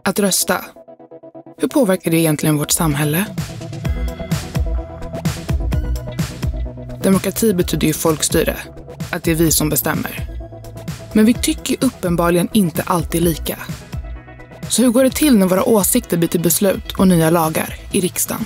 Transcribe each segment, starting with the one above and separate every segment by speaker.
Speaker 1: Att rösta. Hur påverkar det egentligen vårt samhälle? Demokrati betyder ju folkstyre. Att det är vi som bestämmer. Men vi tycker uppenbarligen inte alltid lika. Så hur går det till när våra åsikter blir till beslut och nya lagar i riksdagen?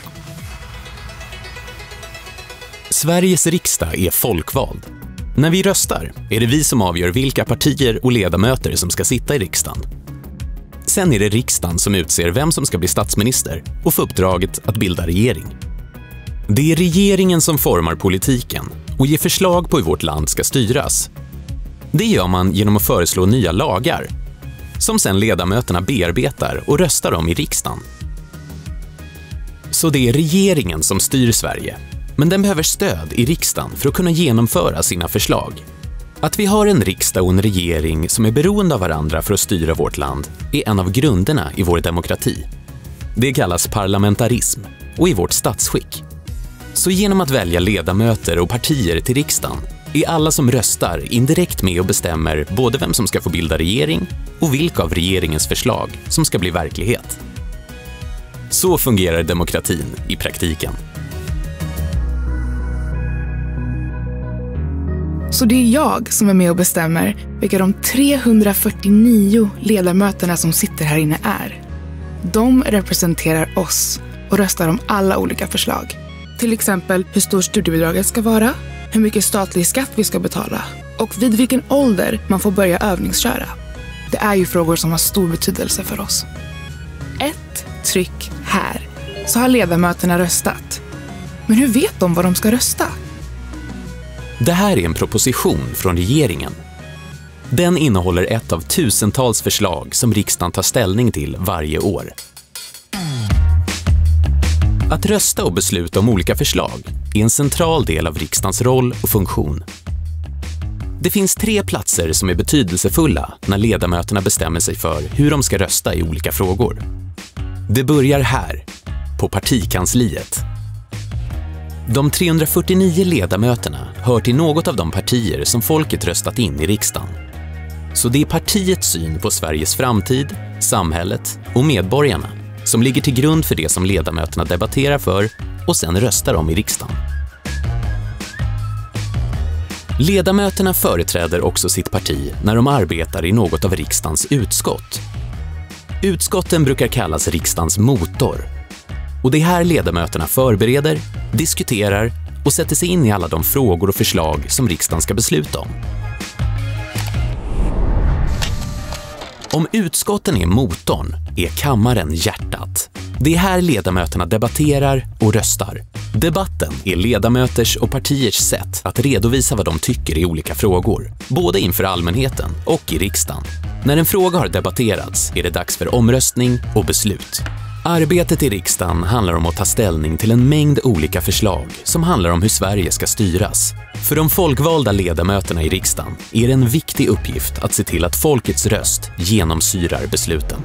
Speaker 2: Sveriges riksdag är folkvald. När vi röstar är det vi som avgör vilka partier och ledamöter som ska sitta i riksdagen. Sen är det riksdagen som utser vem som ska bli statsminister och får uppdraget att bilda regering. Det är regeringen som formar politiken och ger förslag på hur vårt land ska styras. Det gör man genom att föreslå nya lagar som sedan ledamöterna bearbetar och röstar om i riksdagen. Så det är regeringen som styr Sverige, men den behöver stöd i riksdagen för att kunna genomföra sina förslag. Att vi har en riksdag och en regering som är beroende av varandra för att styra vårt land är en av grunderna i vår demokrati. Det kallas parlamentarism och i vårt statsskick. Så genom att välja ledamöter och partier till riksdagen är alla som röstar indirekt med och bestämmer både vem som ska få bilda regering och vilka av regeringens förslag som ska bli verklighet. Så fungerar demokratin i praktiken.
Speaker 1: Så det är jag som är med och bestämmer vilka de 349 ledamöterna som sitter här inne är. De representerar oss och röstar om alla olika förslag. Till exempel hur stor studiebidraget ska vara, hur mycket statlig skatt vi ska betala och vid vilken ålder man får börja övningsköra. Det är ju frågor som har stor betydelse för oss. Ett tryck här så har ledamöterna röstat. Men hur vet de vad de ska rösta?
Speaker 2: Det här är en proposition från regeringen. Den innehåller ett av tusentals förslag som riksdagen tar ställning till varje år. Att rösta och besluta om olika förslag är en central del av riksdagens roll och funktion. Det finns 3 platser som är betydelsefulla när ledamöterna bestämmer sig för hur de ska rösta i olika frågor. Det börjar här, på partikansliet. De 349 ledamöterna hör till något av de partier som folket röstat in i riksdagen. Så det är partiets syn på Sveriges framtid, samhället och medborgarna som ligger till grund för det som ledamöterna debatterar för och sen röstar om i riksdagen. Ledamöterna företräder också sitt parti när de arbetar i något av riksdagens utskott. Utskotten brukar kallas riksdagens motor. Och det är här ledamöterna förbereder, diskuterar och sätter sig in i alla de frågor och förslag som riksdagen ska besluta om. Om utskotten är motorn är kammaren hjärtat. Det är här ledamöterna debatterar och röstar. Debatten är ledamöters och partiers sätt att redovisa vad de tycker i olika frågor, både inför allmänheten och i riksdagen. När en fråga har debatterats är det dags för omröstning och beslut. Arbetet i riksdagen handlar om att ta ställning till en mängd olika förslag som handlar om hur Sverige ska styras. För de folkvalda ledamöterna i riksdagen är det en viktig uppgift att se till att folkets röst genomsyrar besluten.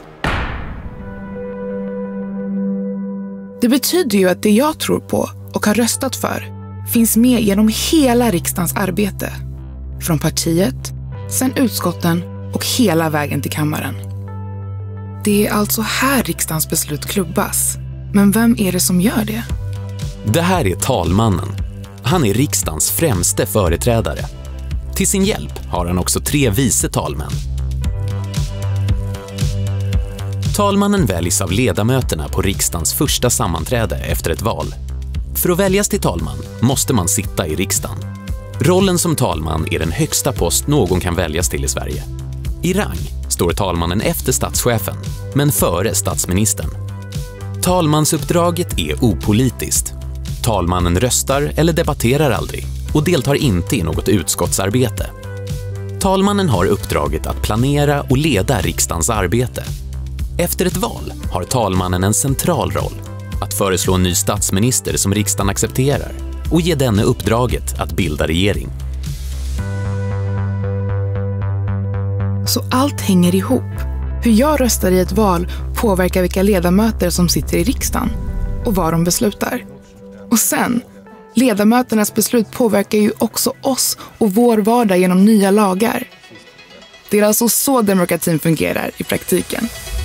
Speaker 1: Det betyder ju att det jag tror på och har röstat för finns med genom hela riksdagens arbete. Från partiet, sen utskotten och hela vägen till kammaren. Det är alltså här riksdagens beslut klubbas. Men vem är det som gör det?
Speaker 2: Det här är talmannen. Han är riksdagens främste företrädare. Till sin hjälp har han också 3 vice talmän. Talmannen väljs av ledamöterna på riksdagens första sammanträde efter ett val. För att väljas till talman måste man sitta i riksdagen. Rollen som talman är den högsta post någon kan väljas till i Sverige. I rang står talmannen efter statschefen, men före statsministern. Talmansuppdraget är opolitiskt. Talmannen röstar eller debatterar aldrig och deltar inte i något utskottsarbete. Talmannen har uppdraget att planera och leda riksdagens arbete. Efter ett val har talmannen en central roll att föreslå en ny statsminister som riksdagen accepterar och ge denne uppdraget att bilda regering.
Speaker 1: Så allt hänger ihop. Hur jag röstar i ett val påverkar vilka ledamöter som sitter i riksdagen och vad de beslutar. Och sen, ledamöternas beslut påverkar ju också oss och vår vardag genom nya lagar. Det är alltså så demokratin fungerar i praktiken.